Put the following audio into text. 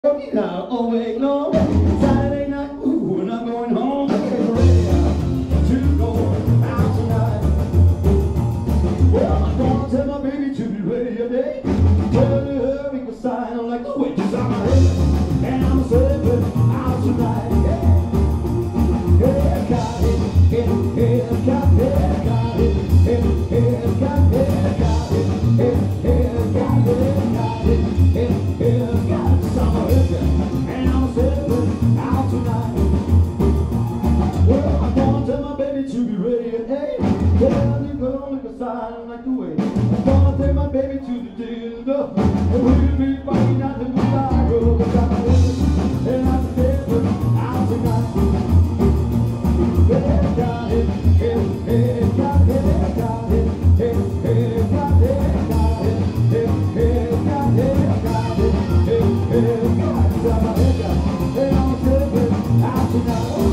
Working out all week long. Saturday night, ooh, when I'm going home, getting ready to go out tonight. Well, I'm gonna tell my baby to be ready today. Tell her we can sign on like the witches on my head. And I'm serving out tonight. Yeah, yeah, got it. Yeah, yeah, got it. Got it. Yeah, yeah, got it. Got it. Yeah, yeah, got it. Got it. Yeah, yeah, got it. And I'm serving out tonight. Well, I'm gonna tell my baby to be ready at 8. Tell you gonna look aside like the way. I'm gonna take my baby to the dinner. And we'll be fighting out the goodbye road. And I'm serving out tonight. Yeah, got it. Yeah, yeah, got it. Got it. Yeah, yeah, got it. Got it. Yeah, yeah, got it. Got it. Yeah, yeah, got it. And I'm serving out tonight.